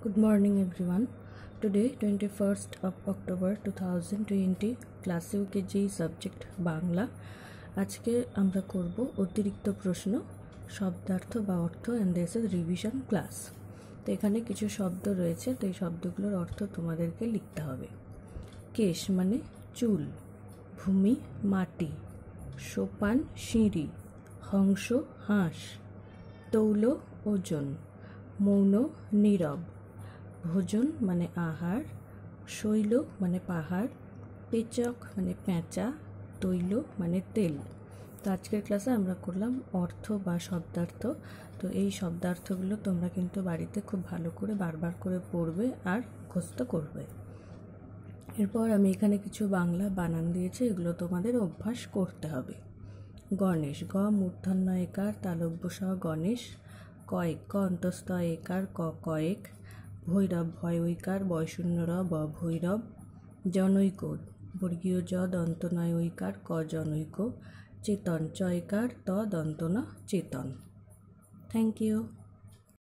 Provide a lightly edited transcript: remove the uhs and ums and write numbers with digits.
Good morning everyone. Today 21st of October 2020 class UKG subject Bangla. আজকে আমরা করব অতিরিক্ত প্রশ্ন শব্দার্থ বা অর্থ and this is revision class। তো এখানে কিছু শব্দ রয়েছে, তো এই শব্দগুলোর অর্থ তোমাদেরকে লিখতে হবে। কেশ মানে চুল, ভূমি মাটি, সোপান সিঁড়ি, হংস হাঁস, তৌল ওজন, মৌন নীরব, ভোজন মানে আহার, শৈল মানে পাহাড়, পেচক মানে পেঁচা, তৈল মানে তেল। তো আজকের ক্লাসে আমরা করলাম অর্থ বা শব্দার্থ। তো এই শব্দার্থগুলো তোমরা কিন্তু বাড়িতে খুব ভালো করে বারবার করে পড়বে আর মুখস্থ করবে। এরপর আমি এখানে কিছু বাংলা বানান দিয়েছি, এগুলো তোমাদের অভ্যাস করতে হবে। গণেশ, গ মূর্ধন্য একার তালব্য সহ গণেশ, কয়েক ক অন্তস্থ একার ক কয়েক, ভৈরব ভয় ঐকার বয়শূন্য র ব ভৈরব, জনৈক বর্গীয় জ দন্ত নয় ঐকার ক জনৈক, চেতন চয়কার ত দন্ত ন চেতন। Thank you.